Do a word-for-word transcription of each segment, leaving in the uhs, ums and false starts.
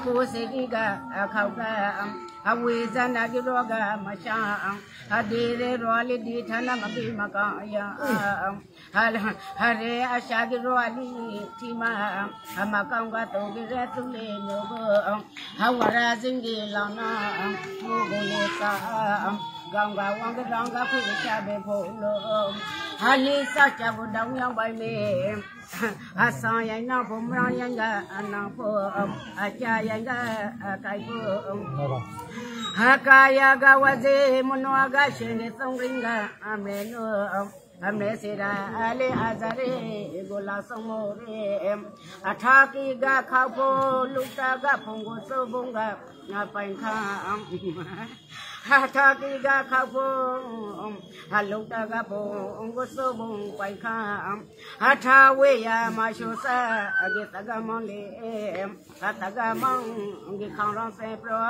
ku segiga khauga awezana giroga masha adire roli di thana magi maka ya hal hare ashagi roli tima amakanga to gire tule nyogo hawara zingi lana mogoleka ganga wanga ganga phisha be bolo hali sacha budang yang bai me asa yang na pomra yang ga ana po acha yang ga kai po hakaya ga waze monwa ga shene songringa ameno amne sera ale azare gola somore athaki ga khapo lukta ga phongo so bonga na pankha Hataki ga kapo, halukta ga po, ngoso bong paika, hatawe ya mashosa, agitaga mole, hataga mang, gikang se pro,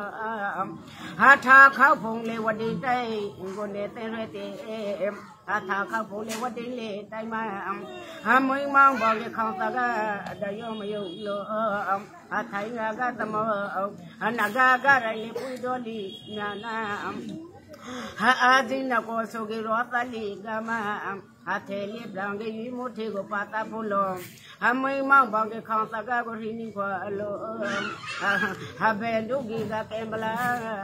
hata kapong le wadi tay, ngone terete, hata kapong le wadi le tay ma, hamoy mang bagi kang taga, dayo mayo yo, hatai naga tamo, hanaga garay le puidoli na. Haazina ko sogi rotali gama hateli blange yimote go pata polo hamai ma bange khanta ga go rini ko alo habendu gi ga kembala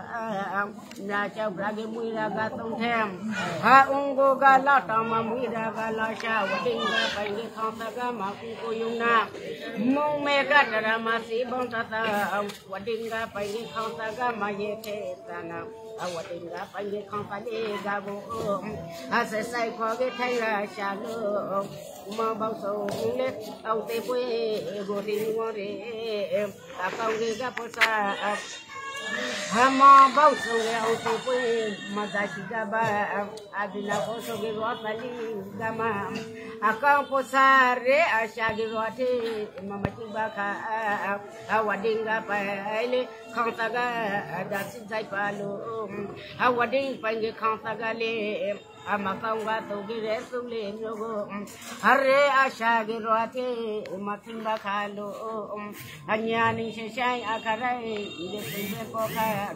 na cha brage muira ga tong them ha ungo ga la ta ma muira ga la sha wading ga bange khanta ga ma ku ko yuna mong me ga tara ma si bong ta ta wading ga bange khanta ga ma ye te tana awadinga pange kampane gabo asesai khoge thaira shalo ma bauso le au te pue gori ngore akauge ga posa hama bauso le au te pue madashi gaba adina poso ge rotali gama akau posa re ashagi rote mamati baka awadinga paile kantaga dasi jai palo awading pange kantaga le amakanga to gire sule nyogo hare ashagi rote matimba khalo anyani sheshai akarai de poka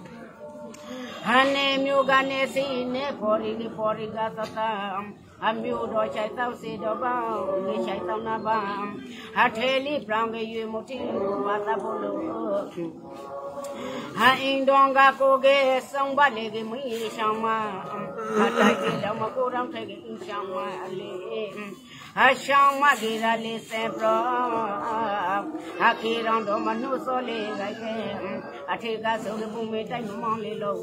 hane myugane sine pori ni pori ga tata amyu do chai tau se do ba ni chai tau na ba hatheli prang ge moti mata bolo ha indonga ko ge song ba le ge mui shama hatai ge da ma ko rang thai ge shama ale ha shama ge ra le se pro ha ki rang do manu so le ga ge athe ga so ge bu me tai mong le lo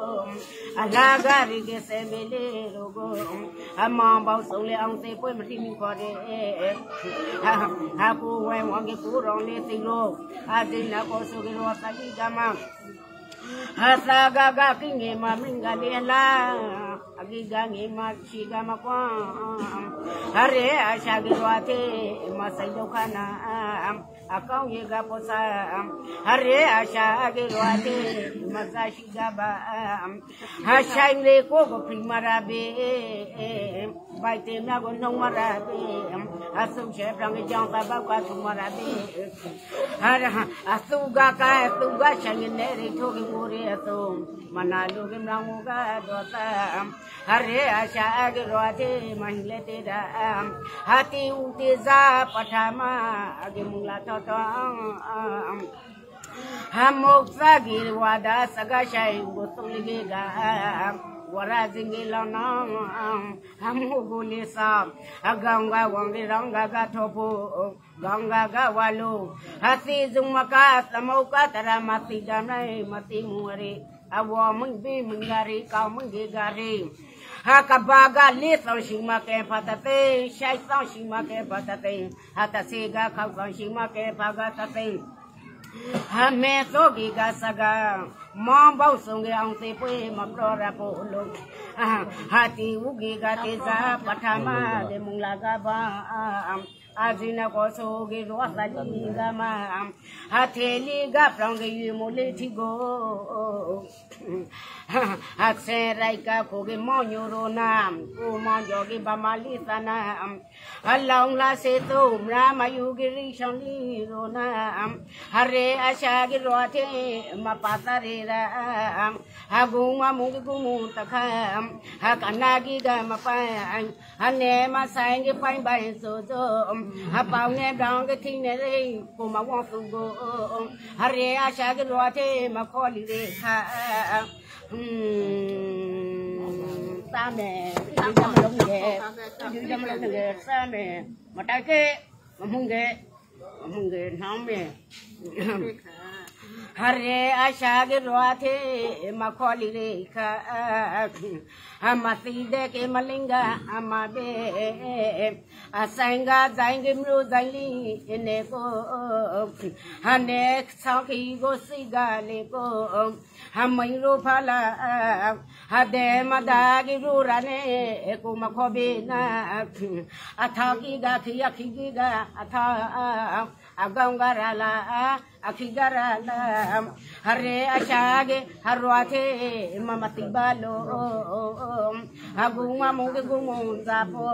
ala ga ri ge se me le ro go ama bao so le ang te poi ma ti mi ko de ha ha ku wai wang ge ku rong le ti lo a din na ko so ge ro ta li ga ma hasa ga ga ki nge ma min ga le la agi ga nge ma chi ga ma kwa hare a sha ge ro te ma sai do khana akau ye ga posa hare a sha ge ro te ma sa shi ga ba ha shai le ko ko primara be bai te na go nong mara be asu che prang ge jang ta ba ka su mara be hare asu ga ka asu ga shai ne re tho ge mo re asu mana lu ge mrang mo ga do ta hare a sha ge ro te ma hi le te da hati u te za pathama age mula to to hamok sa gi wa da saga shai go to le ga wara zingi lana hamu gule sa aganga wangi ranga ga topo ganga ga walu hasi zumaka samauka tara mati ganai mati muare awo mung bi mungari ka mungi gari hakabaga li so shima ke patate shai so shima ke patate hatasiga ka so shima ke pagatate hame so gi ga saga mom bao song ge ang te pue ma pro ra po lo hati u gi ga te za pathama de mung la ga ba Azina koso ge rosa liga ma hatheli ga prangi mole thigo hatse raika koge monyoro nam ko monjo ge bamali sana along la se to rama yugiri shani rona hare asha ge rote ma patare ra haguma mugumu takha hakanagi ga ma pa ane ma sang ge pai bai so so Hãy nghe đón cái thing này đây của mà quan phụ go hãy à cha cái loa thế mà khó đi đấy ha ta mẹ ta mà lông ghé ta mà lông ghé ta mẹ mà tay cái mà mông ghé mà mông ghé nóng mẹ Hare asha ge roate makholi rekha amati de ke malinga amabe asanga zainge mru zaili ene ko hane sakhi go siga le ko hamai ro phala hade madagi ru rane ko makhobe na atha ki ga khiya khi ga atha agangarala akigarala hare achage harwate mamati balo aguma munge gumunza po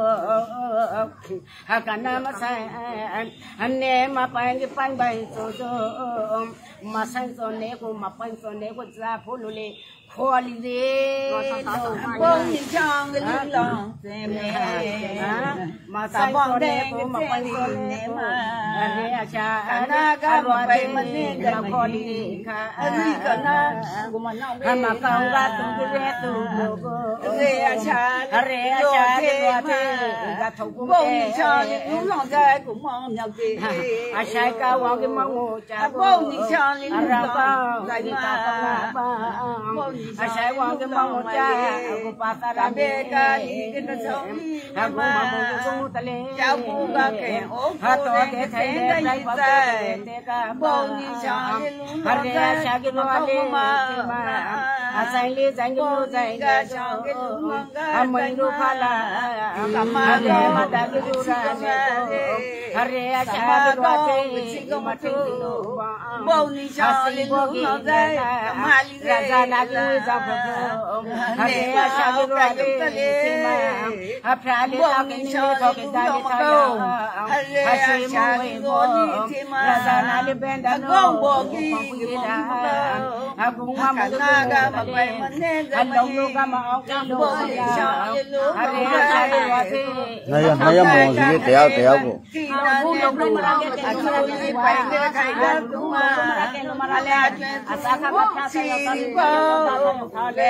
hakana masai anne mapange panbai so so masai so ne ko mapan so ne ko za polule kholi de bông nhìn chong cái lưng lòng xem mà sao bông đen cái mapan so ne mà hare acha na ga ma pai man ne ga kholi de kha ari kana guma na ma ka ga tu ge tu go re acha hare acha de wa the ga thau kum bông nhìn chong lưng lòng ra cũng mong nhau gì acha ka wa cái mong ngô cha bông nhìn chong lưng lòng ra đi ka ka ba Asai wang ke mau cha aku pasar ade ka ke no so aku mau ko mu tale cha pu ga ke o ha to ke thai de dai pa de ka bo ni cha hare asha ke no ade ma asai le jang ke mu jai ga cha ke lu mang ga amai ru phala kamma de ma da ke ru ra ne hare asha ke no ade si ko ma thi bo ni cha le lu mang ga ma li ra ra na ke hare asha ke ro ade sima ha phra le ta ke ni tho ke da le tha hare asha ke ro ni sima ra ra na le ben da no bo ki ki da ha ku ma ma na ga ma pai ma ne da ma lo ka ma au ka lo hare asha ke ro ade nay nay mo si te ao te ao ko ku lo lo ma ra ke te ma ra ke pai ke khai da tu ma ke lo ma ra le asa ka ma ta se lo ka le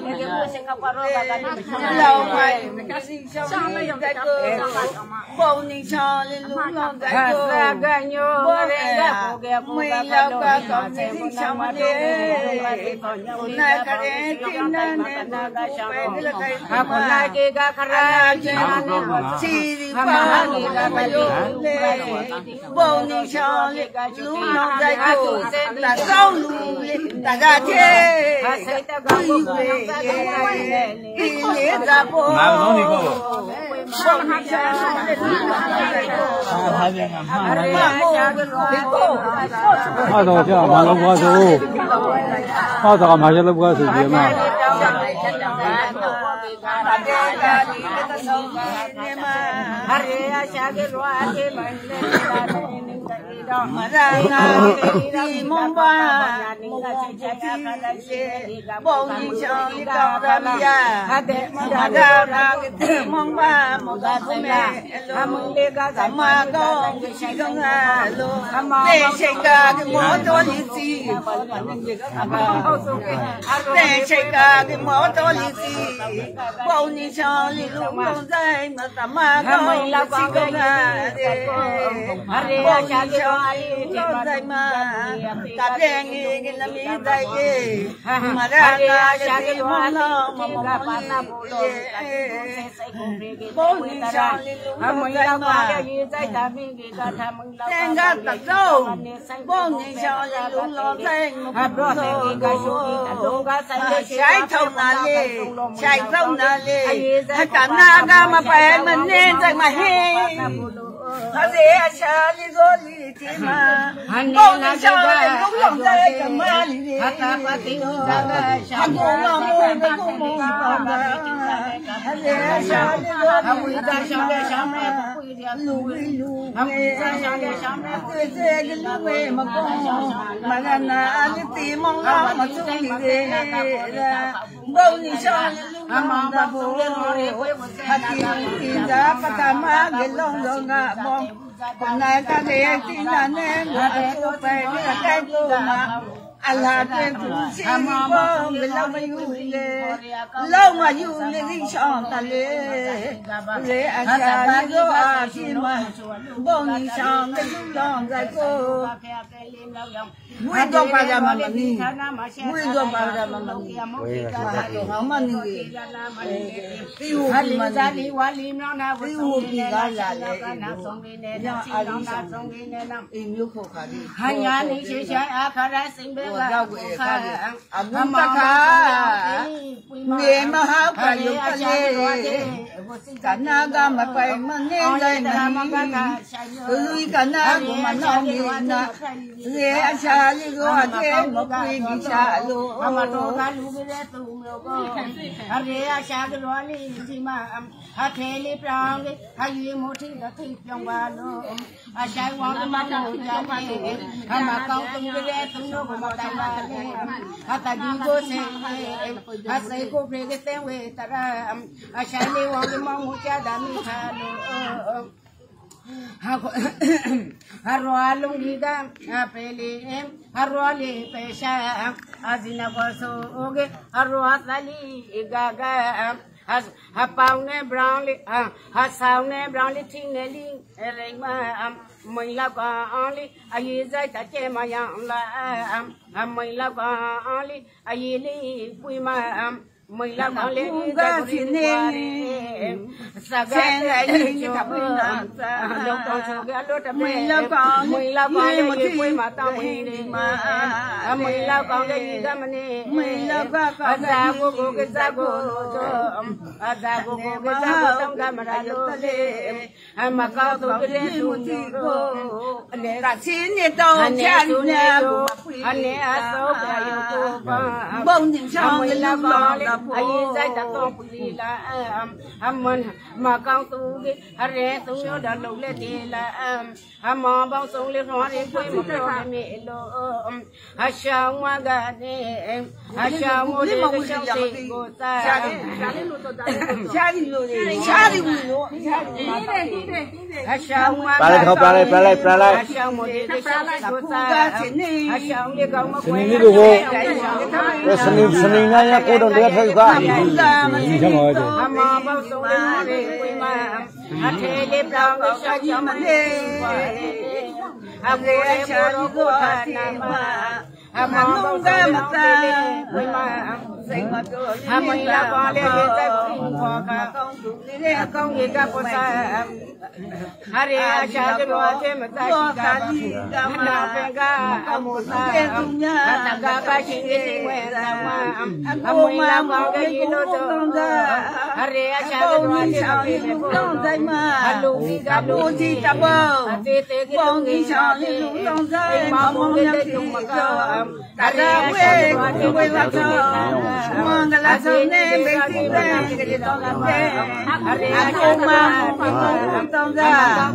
lâu mày cái gì xong đi cái cơ bầu nhìn cho lên lúc nó cái cơ bầu này mình lâu cả còn gì xong đi hôm nay cái đấy tin nên nên nó phải cái là cái hôm nay cái cái khara chỉ đi bao bầu nhìn cho lúc nó cái cơ là sau luôn là ra thế Mà nó đi cô. Hai đồ chứ mà nó qua số. Hai đồ mà nó qua số gì mà. Hare asha ke ro ade man mà ra đi mong ba bông đi cho đi cao ra bia mà ra ra cái mong ba một cái cô mẹ mà có cái gì không à luôn để chơi cả cái món cho đi gì để chơi cả cái món cho đi gì bông đi cho đi lúc không dây mà mà có cái gì không à bông đi cho con dây mà cà phê nghe cái làm gì đây mà ra ra cái món lo mà món gì bông đi cho mình dây mà đen ra tập đâu bông đi cho lúc lo dây mà bông chạy thông là gì chạy thông là gì cả na ra mà phải mình nên dây mà he 他这下里个里的嘛，包你上来都让在干嘛里的？他他把这个他公嘛公的公公嘛的，他这下里个他为咱上来上来不会的路为路，他为咱上来上来对这个路为嘛公，嘛个那里地忙啦嘛种里的，包你上来路嘛的不，他地地家把他妈给弄弄啊忙。คนไหนก็เรียกที่นั่นเองตัวไปเรียกได้ตัวมาอะไรเป็นผู้ชี้บ้องเราไม่อยู่เลยเรามาอยู่ในที่ช่องทะเลเลยอาจารย์ก็อาชีมาบ้องที่ช่องในช่องใจก็ไม่ต้องไปทำมันนี่ไม่ต้องไปทำมันนี่เขามันนี่ที่หูมันนี่ที่หูที่กันเลยยังอะไรสั่งอิมยุคขาดีฮันยานิเฉยๆอาคาราสิงเบลาบุคาอาบุตคาเมียมหาปยุกเลกันนากามาไปมันเนยเลยมันลุยกันนากุมันน้องมีนะเรียชาลิโกอาเจมกุยมิชาลูอามาโตกาลูเบเลตุมโลโกอาเรียชากลวลีจิมาอาเทลิปรางลิอายุมุทิละทิปยองวาโลอาชัยวังมาโนจาเนอามาเกาตุมเบเลตุมโลกมาตามาเนอาตาดีโกเซอาเซโกเพลกเตเวตระอาชัยลิวังมามุจาดามิคาโลฮารวาลุงดีกาอาเปลีฮารวาลีเปชาอาจินาโกโซโกฮารวาสาลีกากาฮาปาวเนบราวลีฮาสาวเนบราวลีทิงเนลีเอเรงมาไม่ละกาลีอายุใจตาเจมายังละไม่ละกาลีอายุลีปุยมาไม่ละกาลีก็สิเนสักการะยิ่งกับพี่น้องลงตรงโชกาลดไม่ละกาไม่ละกาลีปุยมาตั้งไม่ดีมาไม่ละกาลีก็มันนี่ไม่ละกาอาจารย์กูกูก็จะกูอาจารย์กูกูก็จะกูต้องการมาดูเลยมาเกาตัวเลี้ยงดูกูแต่ชิ้นเนี่ยโตแค่เนี่ยอันนี้อาโซไปอยู่กูบ้องยิ่งช่างไม่ละกาลีอายุใจจะต้องปุยละอามันมาเกาตัวกิอะไรตัวโยดลูกเลี้ยละอามาบ้องส่งเลี้ยงหัวเลี้ยงปุยมันก็ไม่โลอาชาวมากันเนี่ยอาชาวมุสลิมก็ชาวสิงห์ตาชาลิลูตัวชาลิลูชาลิลูชาลิลูอาชาวมาปลาเลยเขาปลาเลยปลาเลยปลาเลยอาชาวมุสลิมก็ชาวสิงห์ตาอาชาวเลี้ยงเขามาคุยนี่ดูโอ้สนิมสนิมนั่นยังโคตรเดือดเลยก็นี่ช่างเลยอามาบ้องส่งเลี้ยงหัวเลี้ยงปุยมาอาเทเลปลาก็ชาวจิมันเนี่ยอาบุเรชาลิโกอานามาอามาบ้องส่งเลี้ยงหัวเลี้ยงปุยมาอาไม่ละกาลีจะพิงพอกาเรียกองยิ่งกับภาษาฮาริอาชาติโลเจมตาชิกานาเป็นกาอมุตาอัตกาบาชิงิสิเวรามะอาไม่ละกาลีโลโตฮาริอาชาติโลเจมพิงพอกาฮัลโหลกิกาลูจิตาบอเตเตกิโลกิชาลิลูตองใจมามุงเลตุมกาตาเวกิเวลาโตMangala sone beti be ke tonga be aku ma tonga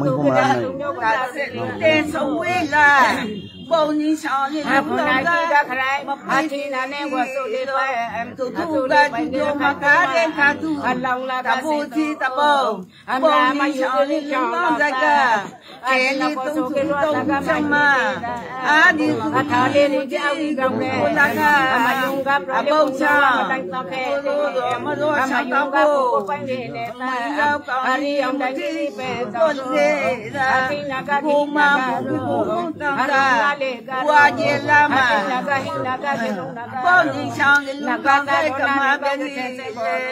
ta se te so we la bo ni sa ni tonga ka khrai ma thi na ne wa so le ba tu tu ba tu yo ma ka de ka tu along la ta bu thi ta bo bo ni sa ni tonga ka ke ni tu tu tonga ma a di tu tha le ni ja wi ga me ta ka ma yung ga pra bo cha đánh tao khe mà rồi sao tao cô quanh để để ta hari ông đánh đi về tao rồi hari naga đi mà cũng tao ra qua nhiều lắm mà naga hi naga đi naga bao nhiêu sang naga ta cầm mà bên này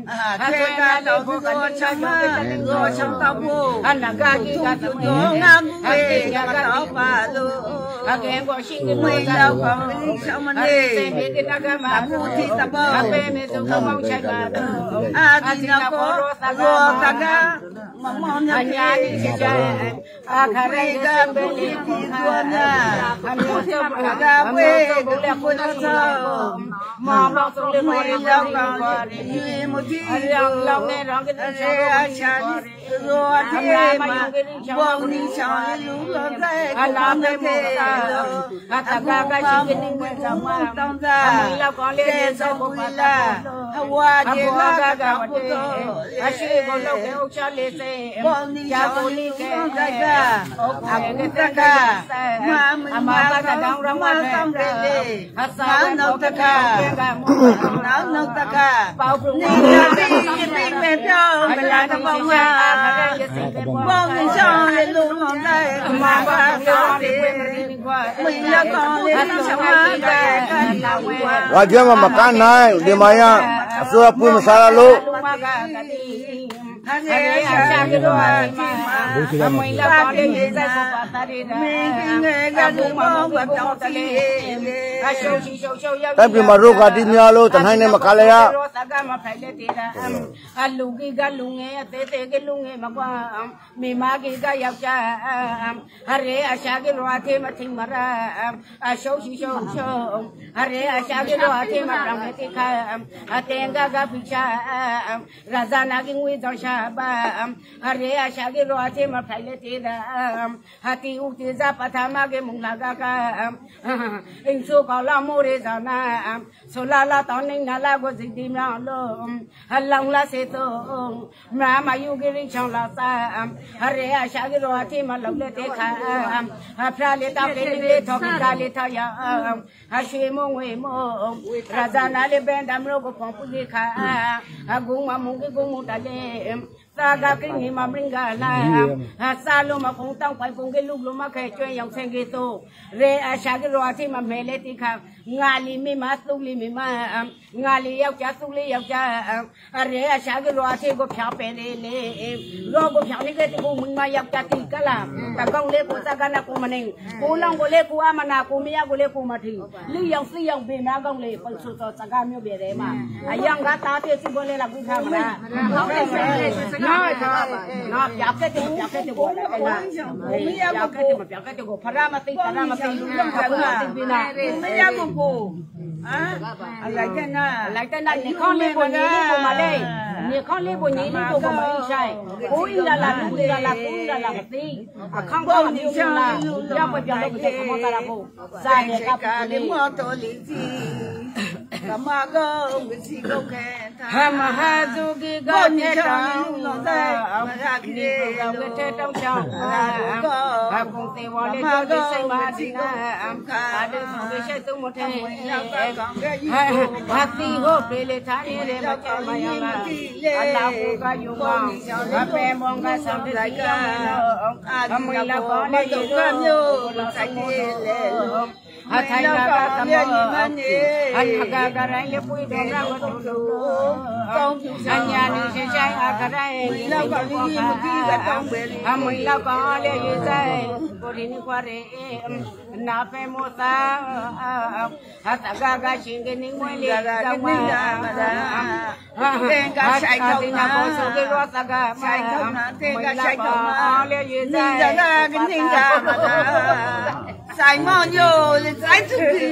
เทกาเราพวกกันชมาโรชังตาบูอันนักการที่การตัวงามเวกาเราปาลูอาเกงก็ชิงกันไม่เราของชาวมันเองเสกนักมาพูดที่ตะบอเปเมตุขมองใช้กันอาดินาโกโรตากามมอนอันยาดิเจอาคาเรกาเบลิที่ตัวน่ะอันนี้จะมาดาเวกเล็กคนเจ้ามองเราตรงนี้ไม่เราก็ดีมุทีเราเราเนี่ยเราก็จะเชื่อฉันรัวที่มาบอกนี่ฉันรู้เราได้ก็ทำได้หมดอาตากากาชิกินิมันจะมาต้องได้เราก็เรียนสมุนไพรว่าเจ้าก็กำพูดอาชีพเราเกี่ยวกับเลเซบอกนี่ฉันรู้ได้ก็อาบุตรก็มามาก็ดังเรามาต้องเรียนอาสาเราตะกาเราเราตะกานี่นี่นี่เป็นเจ้าเวลาเราบอกว่าบอกนี่ฉันเลยรู้ได้มาว่าเราดีไม่ละก็เลยต้องทำได้ว่าเจ้ามามากันไหนเดี๋ยวมาอย่างส่วนปุ่มสารลูกฮันเย่อาชาเกโรอาทิมาอมวยละก็เลยยิ่งใจสุภาพตาดีนะเงยกันดูมาบุกต้องทะเลอาโชชิโชโชยาแต่พิมารุกาดิมีอาลูตั้งให้เนี่ยมาคาเลยอะสักการมาไปเลยทีละอาลูกีกาลุงเอเตเตกิลุงเอมากว่ามีมากีกายาวจ้าฮาเรอาชาเกโรอาทิมาทิ้งมาราอาโชชิโชโชฮาเรอาชาเกโรอาทิมารังเกติขาอาเตงกากาพิชาราซานากิงวิจารชาบ้าฮาเรอาชาเกโรอาทิมาไปเลยทีละฮัตติอุติซาปะธามาเกมุงลากากาอินสุกาลาโมเรซานาสุลาลาตอนนี้นาลากุสิติมาโลฮัลลังลาเซโตมามายุกิริชังลาซาฮาเรอาชาเกโรอาทิมาลงเลเตขาฮัพระเลตาเกลิเลทอกิกาเลทายาฮัชิมงเวโมราซานาเลเบนดามโรกุปองปุลิขาฮักุมามุงกิกุมุตาเลสากากินิมาบริงกาลาฮัสซาลุมาคงต้องไปคงกิลูกลุมาแค่ช่วยยังเซงกิโตเรอาชากิโรอาทิมาเมเลติขางาลีมีมาสุลีมีมางาลียาวจ้าสุลียาวจ้าเรอาชากิโรอาทิก็พยาเปเรเลโรก็พยานี่ก็ที่กูมึงมายาวจ้าติกะลาแต่กองเล็กกูสากานากูมันเองกูลองกูเล็กกูอามานากูมียากูเล็กกูมาทิ้งลี่ยังซียังเบมากองเล็กไปสุดๆสากามีเบเรมาอายังกาตาเตสิบเลละกูทำนะน้อยน้อยอยากแค่ที่อยากแค่ที่กูอะไรกันนะอยากแค่ที่มันอยากแค่ที่กูพระรามาติพระรามาติพระรามาติบินาไม่อยากกูอ่ะอะไรกันนะอะไรกันนะนี่ข้อนี้คนนี้กูมาเลยนี่ข้อนี้คนนี้กูก็ไม่ใช่กูอีละละกูอีละละกูอีละละติข้างข้างนี่ใช่อยากไปอยากไปจะขโมยตากูใส่กับเลยมอตัวลิซีกามาก็มิสิโกแค่ฮามหาสุกิก็เทตังได้มารักนี่เราก็เทตังช่างก็ฮาคงเทวาเลก็ได้ใส่มาดินาอัมคาเดสุเกชัยตุมุเทฮาฮัตติโฮเปเลทานีเรมาจามายาลาอัลลาฮูกายุมาฮาเปมองกาสัมฤทธิ์กาฮามุลาโกเลยุกามิโอสักเเลฮัทไทยกาตมอันกากระไรเลปุยเดราวัตุลูอันยานิเชชัยอาคาไรเราก็ลีมุกีกับตองเบลอามุยเราก็เลยุใจบุรินิควาเรนาเปโมตาฮัตกากาชิงเกนิมวยเลกาวาเตงกาชัยเขานาโบสุเกโรตกาชัยเขานาเตงกาชัยเขานาเลยุใจนิงกานิงกามาใส่หม้อโย่เลยใส่ทุกที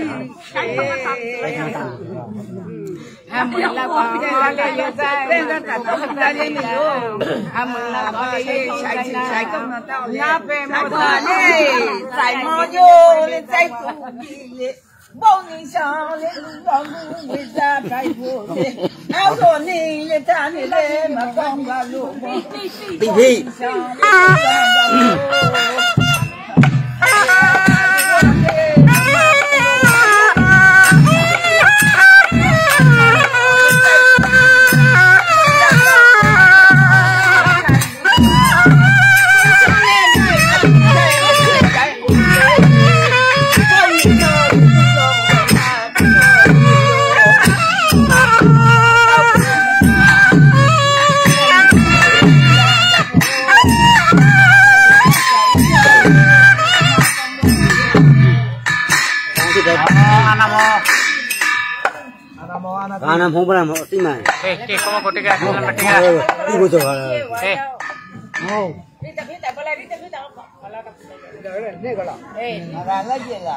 ฮามุลลาก็เลยยใจเป็นกันแต่ต้องได้เลยไม่รู้ฮามุลลาก็เลยใช้ใช้ก็มาต้องน้าเป็นหมดเลยใส่หม้อโย่เลยใส่ทุกทีเลยบ่นี่ชาเลยลองดูวิชาใครพูดเอาตัวนี้เลยท่านนี่เลยมาก้องกับลูกพี่พี่เ Karena mau berapa mau timah. Eh, ke kamu kau tiga, kamu tiga. Ibu tu kalau. Eh. Mau. Vita vita boleh vita vita kalau kalau Ni kalau. eh Ada lagi lah.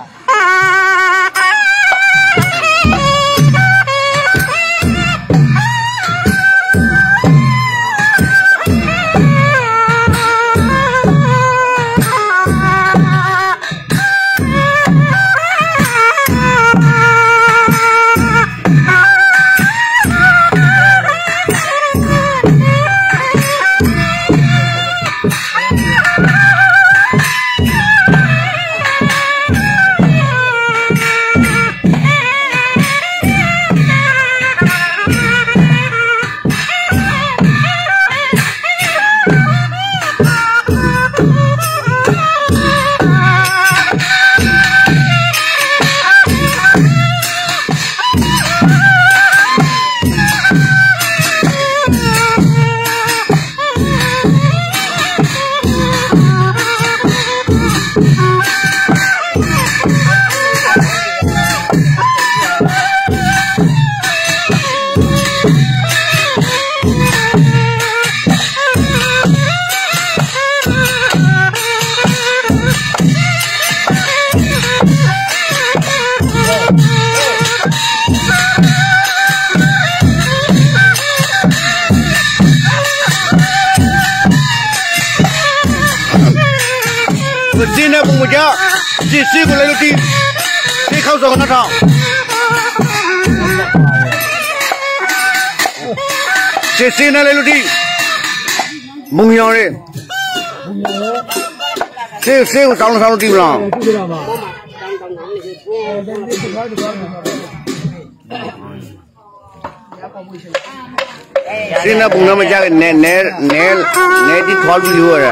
Sini penguja, sisi boleh luti, si kau jangan ada. Sisi nak luti, bungyang ni. Si si usang usang luti belang. Sini bunga macam ne ne ne ne di thol dulu ada.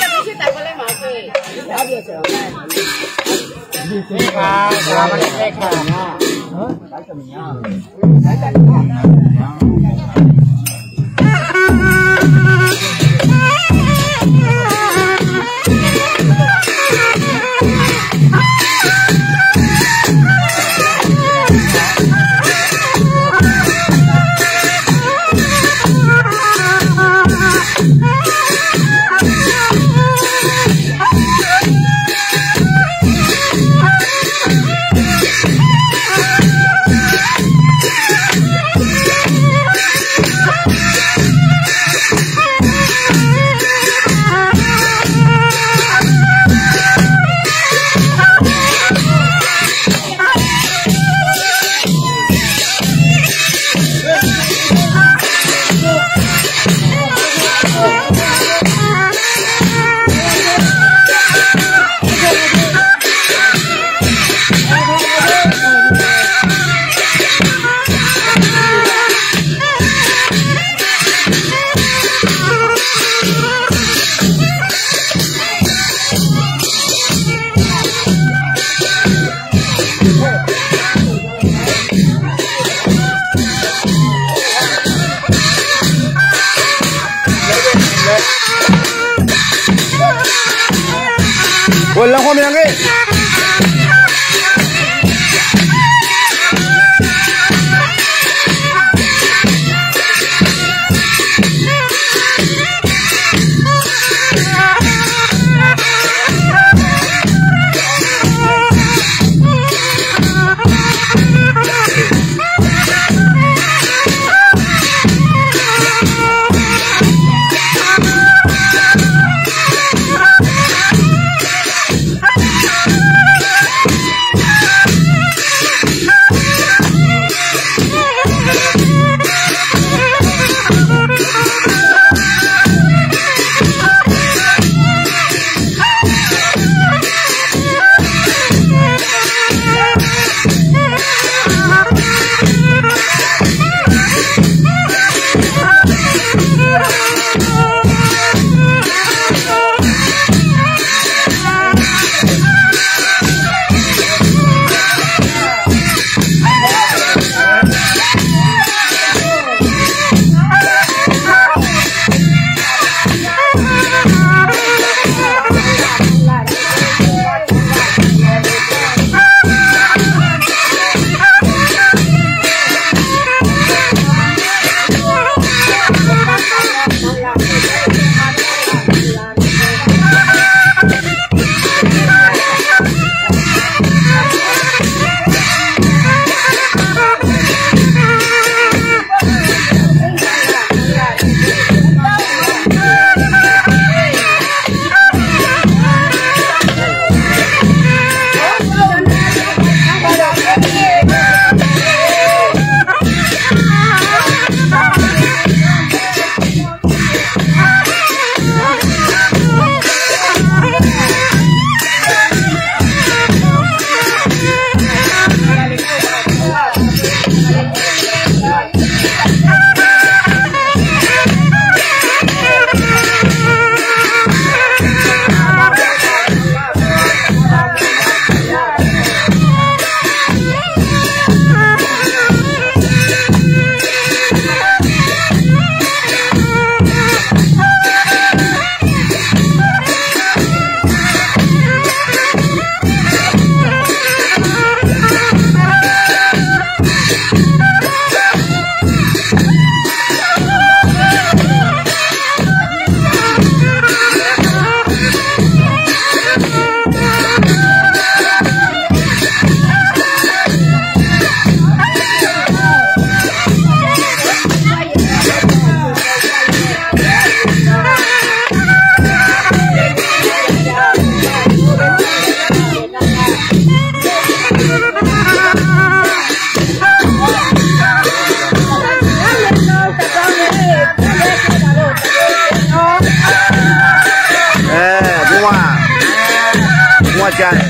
Walang kami lagi. Thank you. ကြားတယ်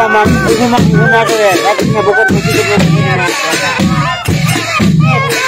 mama, itu mah gimana tuh ya? Tapi nggak bukan begitu begitu.